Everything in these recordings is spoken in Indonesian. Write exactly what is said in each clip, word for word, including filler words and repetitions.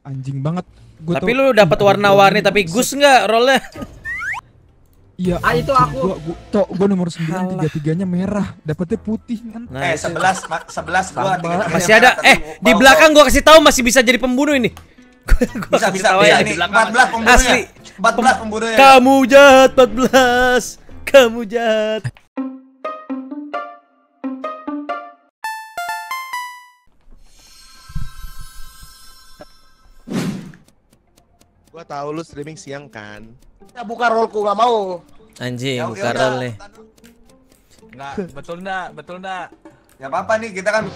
Anjing banget. Gua Tapi tuh, lu dapat warna-warni tapi Gus nggak role-nya? Iya. Ah, itu aku. Gua gua tok gua nomor sembilan, tiga-tiganya merah, dapetnya putih kan. Nah, Eh sebelas sebelas gua tiga-tiganya masih ada. merah, Eh, tapi di bawah- belakang gua kasih tahu masih bisa jadi pembunuh ini. Gua bisa kasih bisa tahu bisa ya. ini empat belas pembunuhnya. Asli. empat belas pembunuhnya. Kamu jahat empat belas. Kamu jahat. Gua tahu lu streaming siang kan. Ya buka rollku nggak mau. Anjing, Ya- bukan ya udah. role nih. Enggak, betul enggak? Betul enggak? Ya apa-apa nih kita kan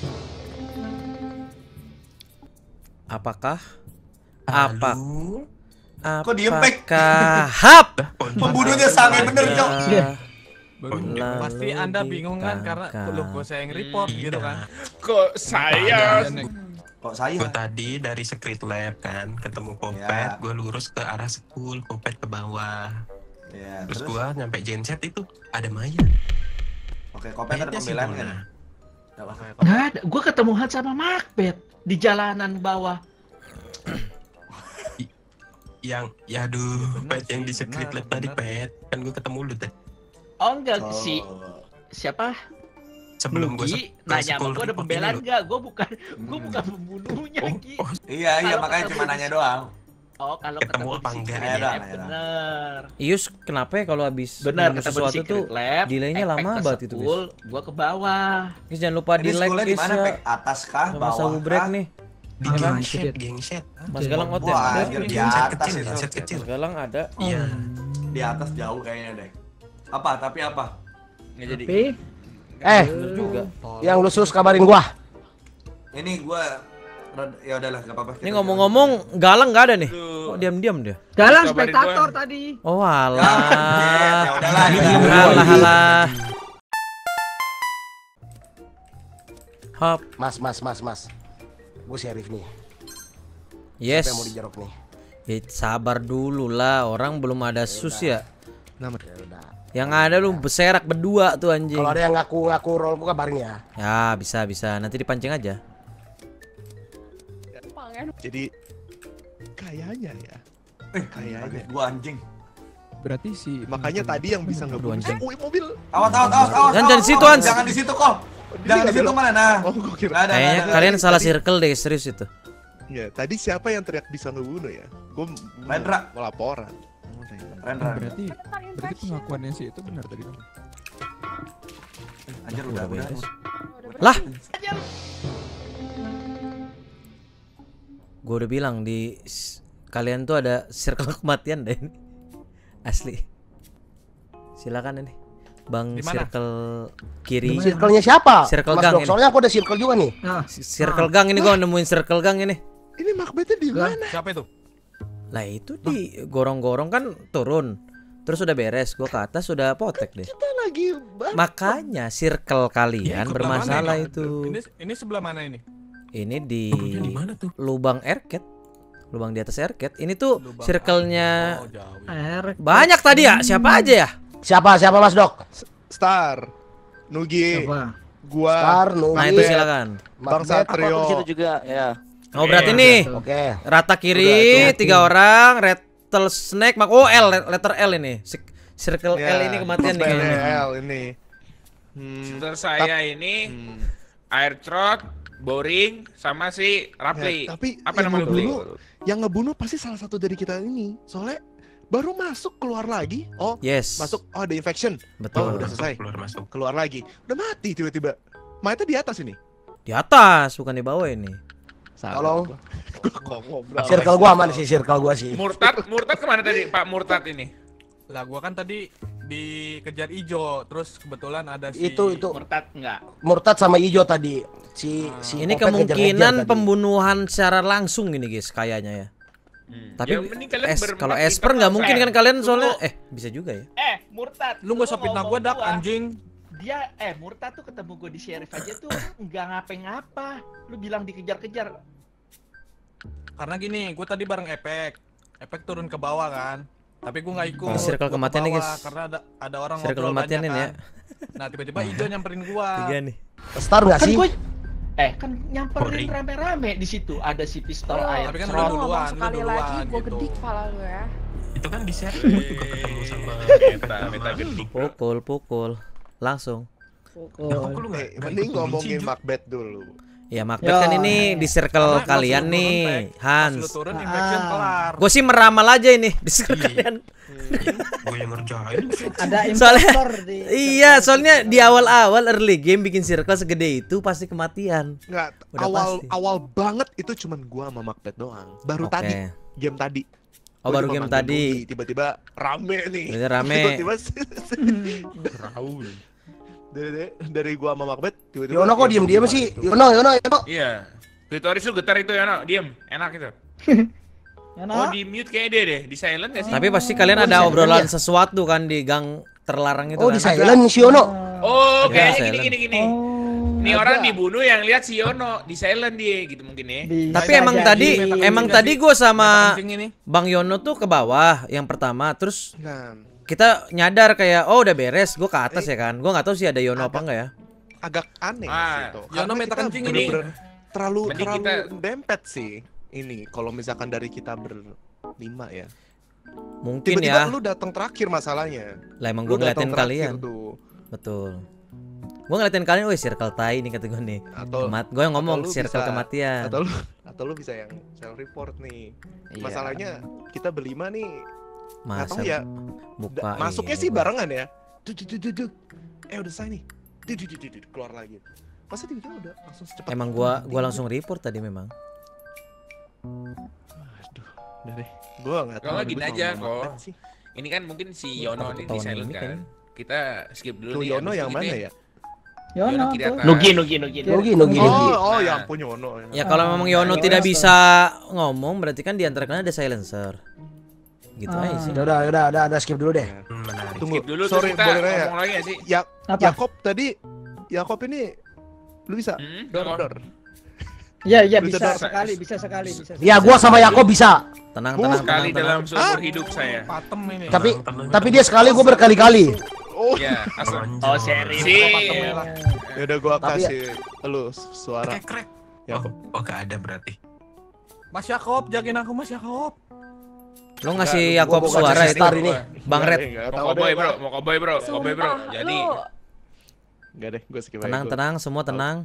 Apakah? Apa? Kok diem, Pek? Apakah hap? pembunuhnya sange bener, Cok. Lalu Pasti Anda bingung kan karena dikangkang. lu gua saya yang report gitu kan. Kok saya? Kok saya? Gue tadi dari secret lab kan ketemu Popet, Ya. gue lurus ke arah school, Popet ke bawah. Ya, Terus, terus gue nyampe genset itu ada Maya. oke, kopet ada Kayaknya si pembelaan Bona. kan? Nggak ada. Gue ketemuan sama Macbeth di jalanan bawah. Yang, ya aduh, Bener Pet yang sih, di secret bener, lab tadi bener. Pet, kan gue ketemu lu teh. Oh enggak Oh. si siapa? Sebelum gue Nugi nanya sama gue ada pembelaan nggak? Gue bukan, gue bukan pembunuhnya Oh, Gi. oh, Iya, iya Kalau makanya ketemu cuma di- nanya doang. Oh kalau Ketemu ketemu apa di enggak? Secret Ya dah, Lab, ya dah. bener. Ius, kenapa ya kalau habis Bener nemu ketemu di sesuatu tuh Secret Lab, delaynya efek lama ke banget itu, guys. school, Gue ke bawah. Guys, jangan lupa Ini di like sekolahnya di guys mana, ya. Pek? Atas kah? Sama Bawah sabu break kah? nih. di Iya, geng Bang. set, geng set. Mas Galang out ya? Wah, Ada. anjir, di Genset atas kecil, itu. genset kecil. Mas Galang ada. Iya. Di atas jauh kayaknya deh. Apa? Tapi apa? Nggak jadi. Tapi Eh, Bener juga. yang lu sus kabarin gua. Ini gua rada- ya udahlah, enggak apa-apa. Ini ngomong-ngomong, Galang nggak ada nih. Kok diam-diam dia? Galang Kabarin spektator gua. tadi. Oh Ya, alah. ya udahlah. ya Diem udahlah. Alah alah. Hap. Mas, mas, mas, mas. Gue sheriff nih. Yes. Siapa yang mau dijerok nih? Ya, sabar dulu lah, orang belum ada sus ya. Nama Ya udah. Yang ada lu beserak berdua tuh anjing. Kalau ada yang ngaku-ngaku roll gua kabarin ya. Ya bisa bisa, nanti dipancing aja. jadi kayaknya ya. Eh, Kayaknya. gua anjing. Berarti si Makanya tadi yang bisa Aduh, ngebunuh. anjing. Eh, woi, mobil. Awas, awas, awas, awas. Jangan, awas, jangan di situ, awas. Hans. Jangan di situ kok. Jangan di situ mana? Nah. Oh, gua kira. Nggak ada, Kayaknya nggak ada. kalian salah tadi- circle deh, serius itu. Iya, tadi siapa yang teriak bisa ngebunuh ya? Gue Rendra. mau laporan. Oh, Rendra. Rendra. berarti berarti pengakuannya si itu benar tadi dong. Anjir udah, udah. Lah. Gue udah bilang di s- kalian tuh ada circle kematian deh ini. Asli. Silakan ini. Bang Di mana? circle kiri. Circle-nya siapa? Circle Mas gang Dok, ini. soalnya aku ada circle juga nih. Circle gang ini, gue nemuin circle gang ini. Ini Macbeth-nya di mana? siapa itu? Lah itu di gorong-gorong kan turun. Terus udah beres, gue ke atas sudah potek deh. Kita lagi bah- Makanya circle kalian ikut bermasalah Ini- itu. Ini ini sebelah mana ini? Ini di Di mana tuh? lubang aircat. Lubang di atas aircat. Ini tuh Lubang- circle-nya Oh, jauh. banyak tadi ya. Siapa aja ya? Siapa? Siapa Mas Dok? Star, Nugi, gua, Star, Nugi, Nah itu silakan. Bang Macbeth. Satrio. juga ya. Oh berarti nih Oke. rata kiri tiga orang, rattlesnake, mak oh L, letter L ini. Si- Circle Ya, L ini kematian nih P D kayaknya. L ini. Hmm, Setelah saya ini hmm. air trot, boring, sama si Rapli. Ya, tapi Apa yang nama lu, Pli? ngebunuh, yang ngebunuh pasti salah satu dari kita ini. Soalnya baru masuk keluar lagi. Oh, Yes. masuk. Oh, ada infection. Betul. Oh, udah selesai. Keluar masuk. Keluar lagi. Udah mati tiba-tiba. Mayatnya di atas ini. Di atas, bukan di bawah ini. Salah Tolong. gua. Gua kok ngobrol. Circle gua aman sih, circle gua sih. Murtad, Murtad kemana tadi Pak Murtad ini? Lah gua kan tadi dikejar ijo, terus kebetulan ada si Itu itu Murtad enggak? Murtad sama Ijo tadi. Si si Ini Kopet ngejar-ngejar kemungkinan tadi. pembunuhan secara langsung ini guys, kayaknya ya. Tapi Ya, mending kalian es, berempat kalau kita Esper nggak pasang. mungkin kan kalian Tunggu. soalnya eh bisa juga ya. Eh, Murtad. Lu gak usah fitnah gua dak anjing. Dia eh Murtad tuh ketemu gue di sheriff aja tuh nggak ngapa-ngapa. Lu bilang dikejar-kejar. Karena gini, gua tadi bareng Epek. Epek turun ke bawah kan. Tapi gua nggak ikut. Ini circle Gua ke kematian nih, bawah, guys. Karena ada ada orang Circle ngobrol kematian banyak ini ya. kan. Nah, tiba-tiba Ijo nyamperin gua. Tiga nih. Star nggak Kan sih? gue Eh kan nyamperin Boring. rame-rame di situ ada si pistol Oh, air. Tapi kan Serot. lu Lu duluan, ngomong lu sekali duluan, lagi gue gitu. gedik kepala lu ya. Itu kan di share juga ketemu sama Meta, meta sama gedik. Pukul, pukul. Langsung. Ya, kok lu nggak- Eh, nggak mending ikut ngomongin benci, Ju? Macbeth dulu. Ya Macbeth Ya. kan ini di circle Karena pas kalian lu nih, turun, Pak, Pas lu Hans. turun infection Ah. kelar. Gue sih meramal aja ini di circle Iya. kalian. Gue yang ngerjain. Ada Soalnya- impostor di Iya, soalnya di awal-awal early game bikin circle segede itu pasti kematian. Nggak, Udah awal pasti. awal banget itu cuman gua sama Macbeth doang. Baru Oke. tadi, game tadi. Oh, Gua baru cuma game matiin tadi. Rugi, tiba-tiba rame nih. Udah rame. Tiba-tiba Raul. dari, dari gua sama Macbeth tiba-tiba Yono kok diem-diem sih? Yono, Yono, Yono. Iya. Klitoris lu getar itu ya, no? Diem. Enak itu. Ya, Oh, no? di mute kayak dia deh. Di silent gak sih? Tapi pasti kalian Oh, ada di obrolan silent sesuatu kan di gang terlarang itu Oh, kan. di silent si Yono. Oh, Ya, kayaknya gini silent. gini gini. Oh, Ini ada. orang dibunuh yang lihat si Yono di silent dia gitu mungkin ya. Bisa Tapi emang jadi. tadi emang tadi gue sama Kencing ini. Bang Yono tuh ke bawah yang pertama, terus Nah, kita nyadar kayak oh udah beres, gue ke atas ya kan. Gue nggak tahu sih ada Yono apa enggak ya. agak aneh Ah, sih itu. Yono Karena minta kita kencing ini. bener-bener terlalu Mending terlalu kita- dempet sih ini kalau misalkan dari kita berlima ya. Mungkin Tiba-tiba ya. lu datang terakhir masalahnya. Lah emang gue Lu datang ngeliatin terakhir kalian. tuh. Betul. Gue ngeliatin kalian, wih circle tai nih kata gue nih. Atau Kemat, gue yang ngomong atau lu circle bisa- kematian. atau lu atau lu bisa yang self report nih. Iya. Masalahnya kita berlima nih nggak Masa tahu ya. buka Da- masuknya ini, sih Bang. barengan ya. Duk, duk, duk, duk, duk. Eh udah selesai nih. Duk, duk, duk, duk, duk, keluar lagi. Masa tiba-tiba udah langsung secepat. Emang gua gua langsung report tadi memang. Aduh, udah deh. Gua enggak tahu. Kalau nih, gini gua aja sama kok. Macbeth sih. Ini kan mungkin si Yono Takut ini di ketahuan silent ini kan. kan. Kita skip dulu Tuh nih. Yono abis yang itu mana kita- ya? Yono Yono kiri tuh. atas. Nugi, nugi, nugi. Nugi, Nugi, Nugi. Oh, oh Nah. ya ampun Yono. Ya kalau memang Yono Yono tidak tuh. bisa ngomong berarti kan di antara kalian ada silencer. Gitu Ah. aja sih. Udah, udah, udah, udah, udah skip dulu deh. Hmm, menarik. Tunggu, Skip dulu sorry terus kita boleh nanya. ngomong lagi gak sih? Ya, Apa? Yakob tadi Yakob ini lu bisa Hmm, dor apa? dor. Iya, iya Bisa bisa dor. sekali, bisa sekali, bisa. Ya, gua sama Yakob bisa. Tenang, Bu, tenang, tenang, Sekali tenang. dalam seumur hidup saya. Patem ini. Tapi, Tenang, tenang, tapi tenang. dia sekali, gua berkali-kali. Oh, Ya, asal. Oh, seri. Si ya udah gua Tapi ya- kasih lu suara Krek, krek. Yakob. Oh, gak ada berarti. Mas Yakob, jagain aku Mas Yakob. Lo ngasih Enggak, Yakob gua- gua suara kasih itu. star ini. Bang Enggak Red. deh, enggak Mau tahu cowboy deh, bro, Pak. mau cowboy bro, cowboy bro. Sumpah, Jadi lu Enggak deh, gua skip aja. Tenang, Gua- tenang, semua tenang.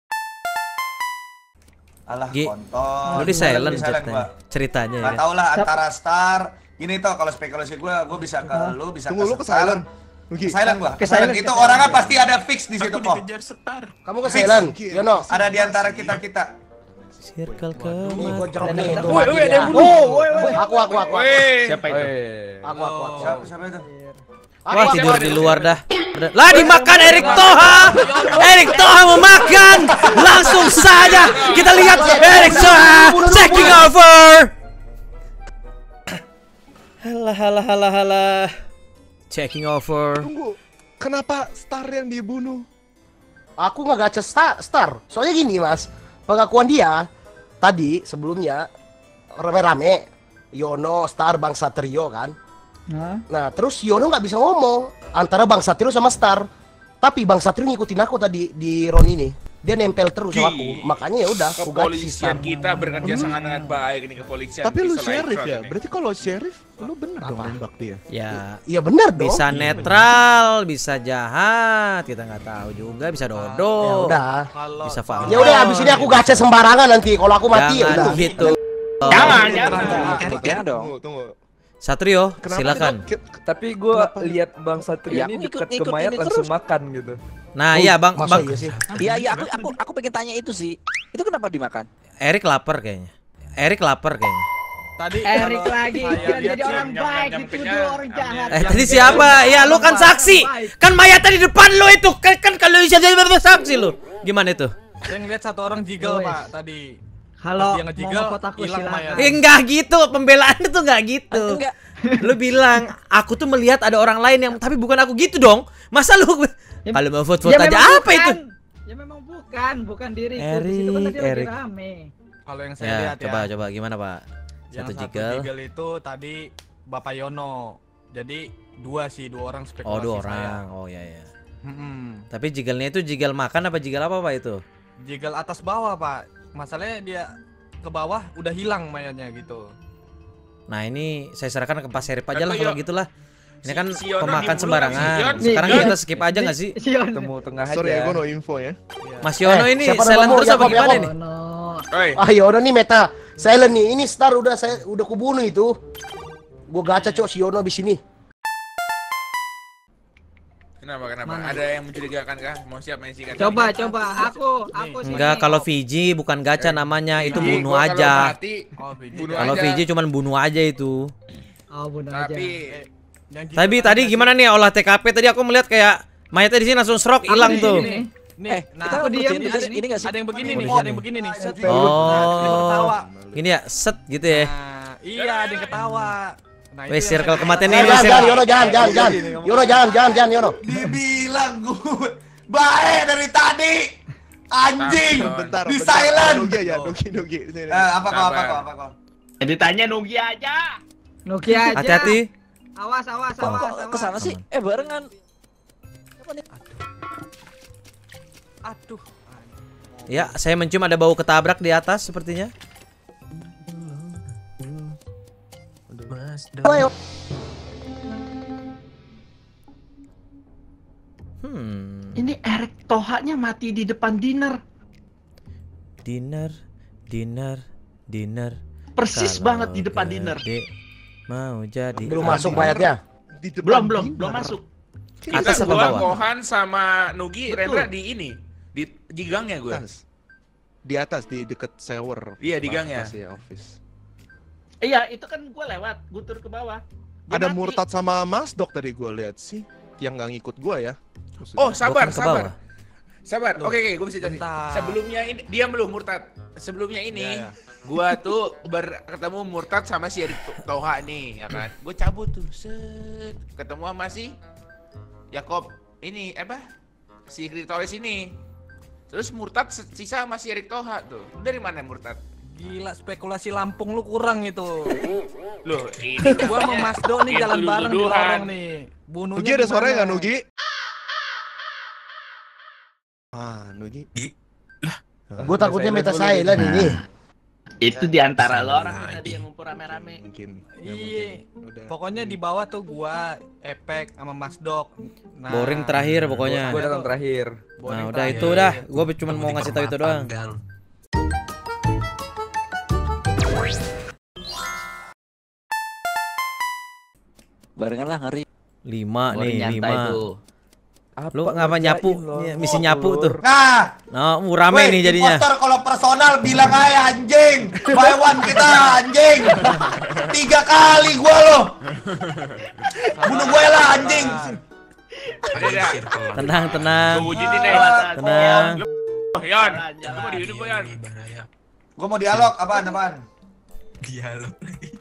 Alah, Gi, kontol. Lo di silent Di silent chatnya. gua. Ceritanya ya. Nggak kan? tau lah antara Star. Gini toh kalau spekulasi gua, gua bisa ke lu, bisa Tunggu lu ke Star. silent. Oke. Ke silent gua. Ke Ke silent. silent, Itu ke orangnya silent. pasti ada fix di situ Aku kok. dikejar setar. Kamu ke silent, Yono. Ada di antara kita-kita. Circle Nih, gua kematian. jerok nih. tuh, Woi, mati woi, ada dia. yang bunuh. Oh, woi, woi. Aku, aku, aku. Woi, Siapa itu? Aku, aku, aku. Siapa, siapa itu? Wah, tidur di luar dah. Udah. Lah dimakan Erik Toha. Erik Toha mau makan. Langsung saja kita lihat Erik Toha taking over. Halah halah halah halah. Checking over. Tunggu. Kenapa Star yang dibunuh? Aku nggak gacha star, star. Soalnya gini mas, pengakuan dia tadi sebelumnya rame-rame Yono, Star, Bang Satrio kan. Hah? Nah terus Yono nggak bisa ngomong antara Bang Satrio sama Star. Tapi Bang Satrio ngikutin aku tadi di round ini. Dia nempel terus sama aku. Makanya ya udah aku gacha si Star. kepolisian kita bekerja sangat sangat baik ini kepolisian. Tapi lu Pistol sheriff Electron ya? ini. Berarti kalau sheriff lu bener dong nembak dia. Ya, Iya benar dong. bisa netral, bisa jahat, kita nggak tahu juga, bisa Ya dodo. udah. Kalau Bisa Falcon. Ya udah abis ini aku gacha sembarangan nanti. Kalau aku mati ya Jangan udah. gitu. Jangan, jangan. jangan dong. Tunggu, tunggu. Satrio, Kenapa silakan. kita- Tapi gua Kenapa? lihat Bang Satrio Ya, ini aku dekat ikut- ke ikut mayat ini langsung terus. makan gitu. Nah, iya Bang, Masa Bang iya sih? Iya, iya, aku aku aku pengen tanya itu sih. Itu kenapa dimakan? Erik lapar kayaknya. Erik lapar kayaknya. tadi Erik kalau lagi, saya kira lihat jadi sih, orang nyam- baik, nyam- dituduh nyam- orang nyam- jahat. Eh Yang tadi dia siapa? bilang Ya lu orang kan baik. saksi. Kan mayatnya di depan lu itu. Kan kan kalau bisa jadi saksi lu. Gimana itu? Saya ngeliat satu orang jiggle Woi. pak tadi. Halo, Pas dia mau ngejiggle, ngepot aku hilang silakan. mayat. Eh, enggak gitu, pembelaan itu enggak gitu. Enggak. Lu bilang aku tuh melihat ada orang lain yang tapi bukan aku gitu dong. Masa lu Ya, kalau mau vote-vote Ya aja memang apa itu? bukan. Ya memang bukan, bukan diriku. Di situ kan Erik, tadi lagi Erik. rame. Kalau yang saya Ya, lihat coba ya. coba gimana, Pak? Yang Satu satu jiggle. jiggle itu tadi Bapak Yono. Jadi dua sih, dua orang spekulasi Oh, dua saya. orang. Oh ya ya. Mm-mm. Tapi jigelnya itu jigel makan apa jigel apa Pak itu? jegal atas bawah, Pak. Masalahnya dia ke bawah udah hilang mayatnya gitu. Nah, ini saya serahkan ke Pak Serif aja lah Atau kalau yo- gitulah. Ini kan Si- si Yono pemakan di sembarangan. Sion, Sekarang Sion. kita skip aja nggak sih? Temu tengah aja. Sorry ya, gue no info ya. Mas Yono Eh, ini siapa silent namamu? terus apa Yakob, gimana Yakob. nih? Oi. Ah Yono nih meta silent nih. Ini Star udah saya udah kubunuh itu. Gue gacha cok si Yono abis ini. Kenapa kenapa? Ada yang mencurigakan kah? Mau siap main sikat? Coba coba aku aku sini. Enggak, kalau Fiji bukan gacha namanya, itu Fiji, bunuh gua kalau aja. mati, Oh, Fiji. bunuh Kalau aja. Fiji cuman bunuh aja itu. Oh, bunuh aja. Tapi Yang gitu Tapi kan tadi nggak gimana nih olah T K P tadi aku melihat kayak mayatnya di sini langsung serok Aku hilang di tuh. sini. Nih, Eh, nah, kita aku diam diam di ada, sini nggak sih? ada yang begini nih, ada yang begini nih. Set. Oh. Dia ketawa. Gini ya, set gitu ya. Nah, iya, ada yang ketawa. Nah, itu Wes, yang circle saya- kematian Eh, ini, jangan, wes, jangan, Yono, jangan, jangan, jangan. Yono, jangan, jangan, jangan, Yono. Dibilang gue baik dari tadi. Anjing. Bentar, Di bentar. silent. Nugi aja, Nugi, Nugi. Sini. Eh, apa kok, apa Sabar. kok, apa kok? Yang ditanya Nugi aja. Nuki aja. Hati-hati. Awas awas Kok awas. kok awas. kesana sih? Eh barengan. Apa nih? Aduh. Ya, saya mencium ada bau ketabrak di atas sepertinya. Mas, Ayo. Hmm. Ini Erik Toha-nya mati di depan dinner. Dinner, dinner, dinner. Persis Kalau banget di depan dinner. gede mau jadi Belum apa? masuk mayatnya. Di depan Belum belum dinner. belum masuk. Atas kita apa gua, bawah? Kohan sama Nugi, Betul. Rendra di ini, di di gangnya gue. Atas. Di atas, di deket shower. Iya, di gangnya. Atas ya, office. Iya, itu kan gue lewat, gue turun ke bawah. Dia Ada mati. Murtad sama Mas Dok tadi gue lihat sih, yang nggak ngikut gue ya. Oh, Gua sabar, kan ke sabar. bawah. Sabar. Loh, Oke, oke, gue bisa jadi. bentar. Sebelumnya ini diam lu Murtad. Sebelumnya ini Ya, ya. gua tuh ber ketemu Murtad sama si Erik Toha nih, ya kan. Gue cabut tuh, set. Ketemu sama si Yakob ini apa? Si Erik Toha sini. Terus Murtad sisa sama si Erik Toha tuh. Dari mana Murtad? Gila, spekulasi Lampung lu kurang itu. Loh, ini Gua sama Mas Do nih Itu jalan bareng di tuduhan. lorong nih. Bunuhnya Nugi ada gimana? suaranya nggak Nugi? Ah, Nugi. Gue takutnya meta silent ini. Itu di antara lo Sama orang lagi. tadi yang ngumpul rame-rame. Mungkin. ya Iya. mungkin. Udah. Pokoknya di bawah tuh gua, Epek sama Mas Dok. Nah, Boring terakhir pokoknya. Gua datang terakhir. Nah, udah itu udah. Gua cuma mau ngasih tahu itu doang. Barengan lah ngeri. Lima Baru nih, nyantai lima. tuh. Lu ngapa nyapu? Nih, misi nyapu tuh. Nah, Nah, uh, rame weh, nih jadinya. impostor kalau personal bilang aja anjing. Buy one kita anjing. Tiga kali gua loh. Bunuh gue lah anjing. Ada ada. Tenang, tenang. Gua wujudin deh. Tenang. Oh, Yon, lu mau dihidup Yon? Gua mau dialog apaan apaan? Dialog.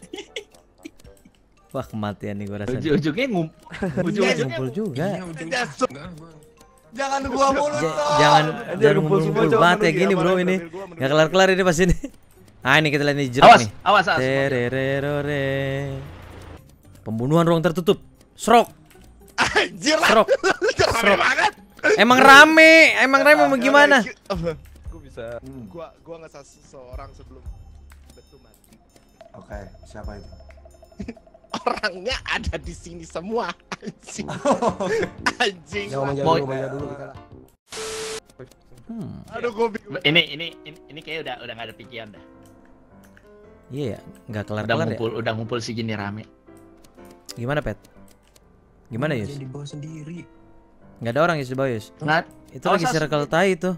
Wah, kematian nih gua rasa. Ujung-ujungnya ngump. Iya, Ujung-ujungnya ngumpul juga. Jangan gua mulu. J- Tom. jangan Dia jangan ngumpul semua, ngumpul coba banget kayak menurut gini dia, bro mana ini. menurut gua, menurut Nggak kelar-kelar ini pas ini. Ah, ini kita lihat nih jeruk Awas, nih. awas, awas. Terererore. Pembunuhan ruang tertutup. Srok. Anjir lah. Srok. Rame banget. Emang rame, emang rame mau gimana? Gue bisa. Gua gua nggak seseorang sebelum betul mati. Oke, siapa itu? Orangnya ada di sini semua. Anjing. Anjing. Jangan menjauh Mau- dulu, menjauh dulu kita. Hmm. Aduh, gue bingung. Ini ini ini, ini kayak udah udah nggak ada pikiran dah. Iya ya, nggak Udah kelar-kelar ya. ngumpul, udah ngumpul segini rame. Gimana, Pet? Gimana, Yus? Di bawah sendiri. Nggak ada orang Yus di bawah, Yus. Nggak. Itu Oh, lagi sas- circle tai tuh.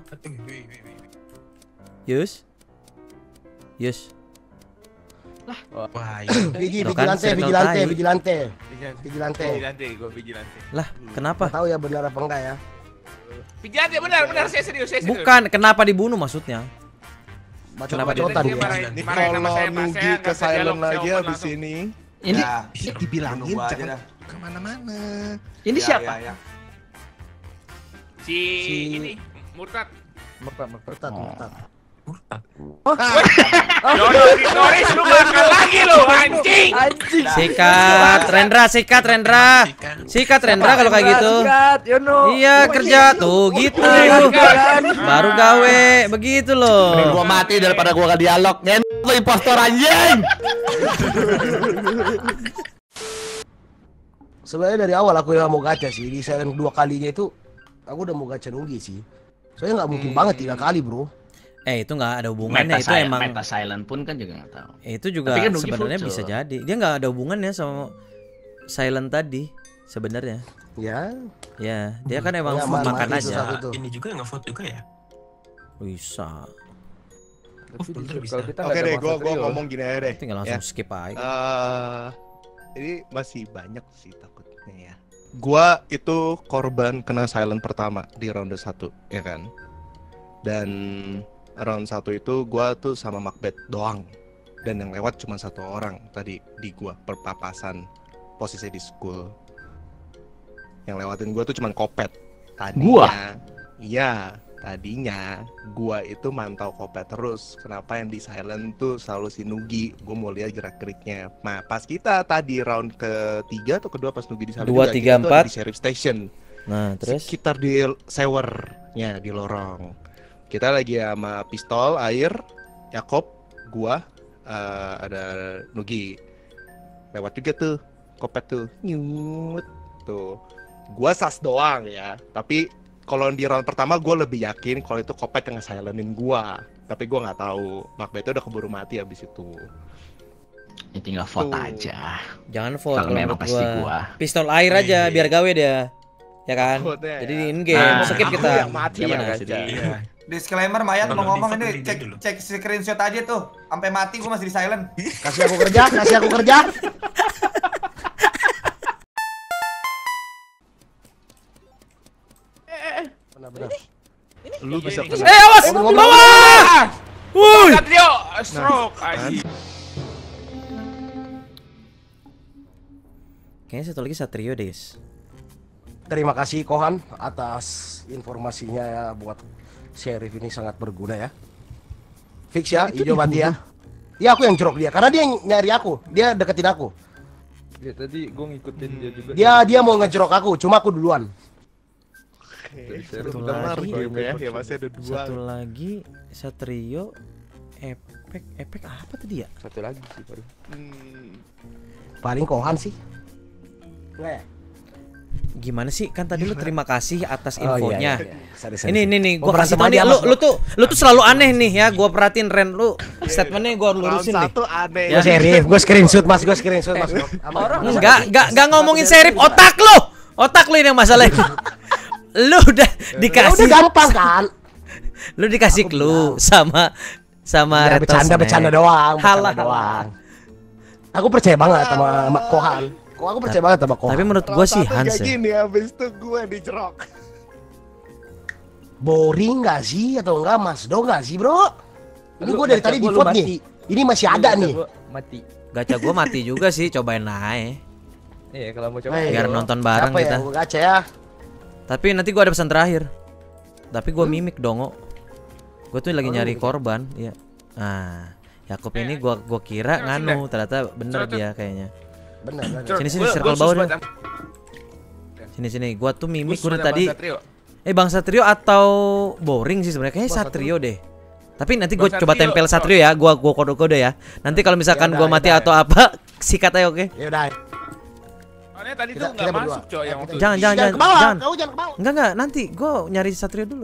Yus. Yus. Wah, Vigi, Tuh kan, vigilante, circle vigilante, tai. vigilante. Vigilante. Vigilante, gue vigilante. Lah, kenapa? Nggak tahu ya benar apa enggak ya. Vigilante benar, benar saya serius, saya serius. Bukan, kenapa dibunuh maksudnya? Kenapa Bacot-bacotan dia ya. marah- Ini marahin sama kalau saya, Pak. Nugi Saya ke nggak bisa dialog, silent saya lagi open abis langsung. ini. Ini Ya, Ini dibilangin bunuh gua aja jangan dah. kemana-mana. ini Ya, siapa? ya, ya. Si Si- ini Murtad. Murtad, murtad. Murtad, murtad. Yono Ritoris lu makan lagi lu anjing. Anjing. Sikat, Rendra, sikat, Rendra. Sikat, Rendra kalau kayak gitu. Sikat, Yono. Iya, kerja tuh gitu. Baru gawe, begitu loh. Mending gua mati daripada gua gak dialog. Ngen lu impostor anjing. Sebenarnya dari awal aku yang mau gacha sih. Di silent dua kalinya itu aku udah mau gacha Nugi sih. Soalnya nggak mungkin Hmm. banget tiga kali, bro. Eh, itu nggak ada hubungannya, Meta itu silent, emang meta silent pun kan juga nggak tahu. itu juga Tapi kan Nugi sebenarnya futsal. bisa jadi. Dia nggak ada hubungannya sama silent tadi sebenarnya. Ya. Ya, dia kan emang Ya, food ma- makan mati aja. susah itu. Ini juga nge-vote juga ya? Bisa. Oh, bener bisa. Oke deh, gua gua ngomong gini aja deh. Tinggal ya. langsung skip aja. Eh, ini masih banyak sih takutnya ya. Gua itu korban kena silent pertama di ronde satu, ya kan? Dan round satu itu gua tuh sama Macbeth doang. Dan yang lewat cuma satu orang tadi di gua perpapasan posisi di school. Yang lewatin gua tuh cuma Kopet. Tadinya, Gua? Iya, tadinya gua itu mantau Kopet terus. Kenapa yang di silent tuh selalu si Nugi? Gua mau lihat gerak-geriknya. Nah, pas kita tadi round ketiga atau kedua pas Nugi di silent Dua, juga, tiga, kita tuh ada empat. di sheriff station. Nah, terus Sekitar di sewernya di lorong. Kita lagi sama pistol, air, Yakob, gua, eh, ada Nugi. Lewat juga tuh, Kopet tuh, nyut tuh. Gua sas doang ya, tapi kalau di round pertama gua lebih yakin kalau itu Kopet yang nge-silentin gua. Tapi gua nggak tahu, Macbeth itu udah keburu mati abis itu. Ya tinggal vote Tuh. aja. jangan vote Kalau kalau memang menurut pasti gua. gua. Pistol air aja biar gawe dia. Ya kan? Vote-nya Jadi ya. in game, Nah, skip aku kita. yang mati Gimana? ya, gacha. Iya. Disclaimer Mayat Kalau mau ngomong di vote ini beli cek dulu. cek screenshot aja tuh. Sampai mati gua masih di silent. Kasih aku kerja, kasih aku kerja. Benar-benar. Lu bisa Ini- kena. Eh, awas! Oh, ngomong. Bawah! Wuih! Satrio stroke anjing. Kayaknya satu lagi Satrio, Des. Terima kasih Kohan atas informasinya ya, buat sheriff ini sangat berguna ya. Fix ya, hijau mati ya. Iya aku yang jerok dia, karena dia yang nyari aku, dia deketin aku. Ya tadi gue ngikutin dia juga. Dia dia mau ngejerok aku, cuma aku duluan. Satu Benar, lagi, game ya, ya masih ada dua. satu lagi Satrio, Epek, Epek apa tadi ya? Satu lagi sih baru. Hmm. Paling Kohan sih. Nggak ya? Gimana sih? Kan tadi lu terima kasih atas Oh, iya, infonya. iya, iya. Sorry, sorry, Ini sorry. nih nih, Mau gua kasih berantem tau nih, aja, lu Mas. lu tuh lu tuh selalu aneh nih ya. Gua perhatiin Ren lu statementnya gua lurusin Round nih. satu aneh. Gue sheriff, gue screenshot mas, gue screenshot mas. Orang Enggak, enggak, enggak ngomongin serif, otak lu. Otak lu ini yang masalahnya. Lu udah Ya dikasih udah gampang kan? lu dikasih clue sama sama Ya, Red bercanda Snake. bercanda doang, bercanda Halah. doang. Aku percaya banget sama sama Kohan. Kok aku percaya banget sama Kohan. Tapi menurut Round gua sih satu Hans kayak ya. gini, habis itu gue dijerok. Boring nggak sih atau enggak Mas Do nggak sih bro? Ini Lu gue dari gacha tadi di gua lu vote mati. nih. Ini masih ada Gacha nih. gua Mati. Gacha gua mati juga sih, cobain aja. Iya kalau mau coba. Ayo. Biar nonton bareng Apa kita. ya? Gue gacha ya. Tapi nanti gua ada pesan terakhir. Tapi gua mimik dongo. Gua tuh lagi Oh, nyari gitu. korban, iya. Nah, Yakob ini gua gua kira Coba nganu, ternyata bener Coba, dia kayaknya. Benar benar. Sini, sini, Gua- circle gua bawah sus dah. banget Sini sini, gua tuh mimik Gus gua sama tadi. Bang Satrio. Eh Bang Satrio atau boring sih sebenarnya? Kayaknya Satrio deh. Tapi nanti gue Bang coba Satrio, tempel bro. Satrio ya, gua gua kode-kode ya. Nanti kalau misalkan Ya gua udah, mati ya udah. atau apa, sikat aja oke. Ya udah. Soalnya tadi Kita- tuh nggak kita berdua. masuk coy yang waktu Jangan, itu. jangan, Jangan ke bawah, jangan. kau jangan ke bawah. Enggak enggak, nanti gua nyari Satrio dulu.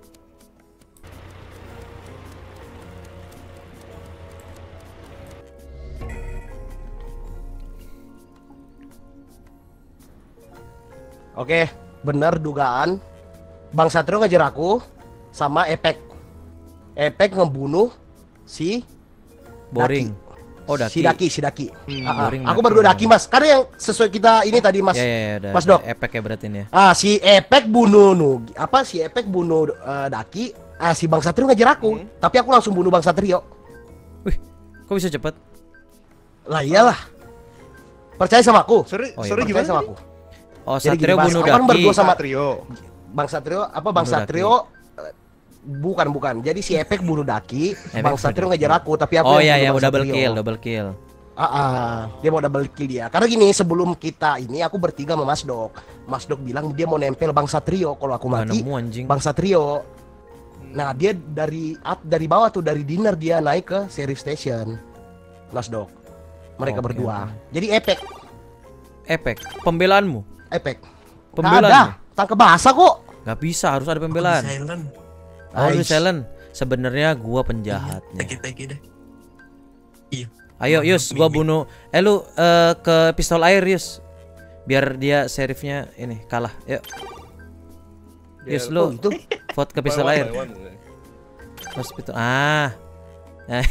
Oke, benar dugaan. Bang Satrio ngejar aku sama Epek. Epek ngebunuh si Boring. Oh, Daki. Si Daki, si Daki. Ah, ah. boring Aku mati. berdua Daki mas. Karena yang sesuai kita ini tadi mas. Ya ya ya udah. Mas Dok. Epek ya berarti ini ya. Ah si Epek bunuh Nugi. Apa si Epek bunuh eh, Daki. Ah si Bang Satrio ngejar aku. Hmm. Tapi aku langsung bunuh Bang Satrio. Kok bisa cepet? Lah iyalah. Percaya sama aku. Sorry, Oh, iya, sorry Percaya gimana sama tadi? aku. Oh, Jadi Satrio gini, Mas, bunuh aku kan Daki. berdua sama Satrio. Bang Satrio apa Bang Bunuh Daki. Satrio eh, Bukan bukan. Jadi si Epek bunuh Daki, Epek Bang Satrio ngejar aku, tapi aku Oh yang iya bunuh iya, Bang double Satrio. kill, double kill. Ah, ah, dia mau double kill dia. Karena gini, sebelum kita ini aku bertiga sama Mas Dok. Mas Dok bilang dia mau nempel Bang Satrio kalau aku Nggak mati. nemu, anjing. Bang Satrio. Nah, dia dari at, dari bawah tuh dari dinner dia naik ke Sheriff Station. Mas Dok. Mereka Oke, berdua. oke. Jadi Epek, Epek, pembelaanmu. Epek. Pembelaan. Nggak ada, tangkap bahasa kok. Gak bisa, harus ada pembelaan. Silent. Oh, lu Aish. silent. Sebenarnya gua penjahatnya. Teki-teki deh. Iya. Ayo Yus, gua bunuh. Eh lu eh, ke pistol air Yus. Biar dia sheriffnya ini kalah. Yuk. Yus Biar- lu Oh, gitu. vote ke pistol By one, air. by one. Terus pistol. Ah. Nah,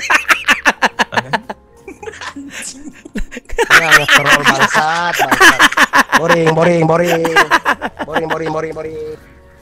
Ya, ya troll bangsat, bangsat. Boring, boring, boring. Boring, boring, boring, boring.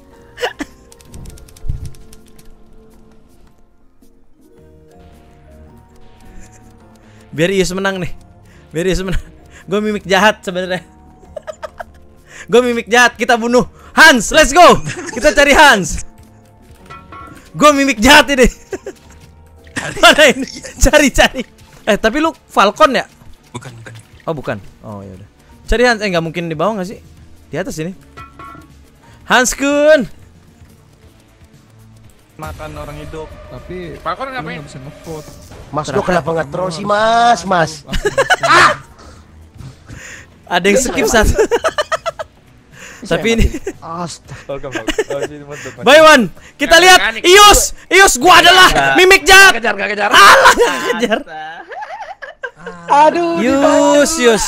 biar Yus menang nih. Biar Yus menang. Gua mimik jahat sebenarnya. Gua mimik jahat, kita bunuh Hans. Let's go. Kita cari Hans. Gua mimik jahat ini. Mana ini? Cari cari. Eh tapi lu Falcon ya? Bukan, bukan. Oh bukan. Oh ya udah. Cari Hans. Eh nggak mungkin di bawah nggak sih? Di atas ini. Hans Kun. Makan orang hidup. Tapi Falcon lu ngapain? nggak bisa nge-vote. Mas Dok kenapa nggak troll sih, Mas? Mas. Ada yang skip satu. Tapi ini Astaga. by one. Kita Nggak lihat mekanik. Ius. Ius gua adalah mimik jahat. Kejar, gak kejar. Alah nggak kejar. Aduh. Yus Yus.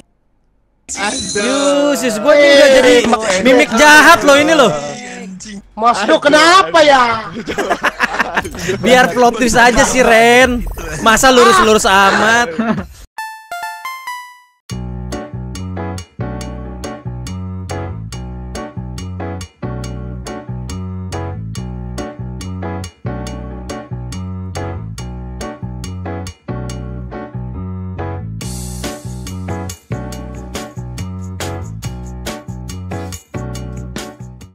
Yus Yus gua juga jadi mimik jahat loh ini loh. Mas Dok kenapa ya? Biar plot twist aja sih Ren. Masa lurus-lurus amat.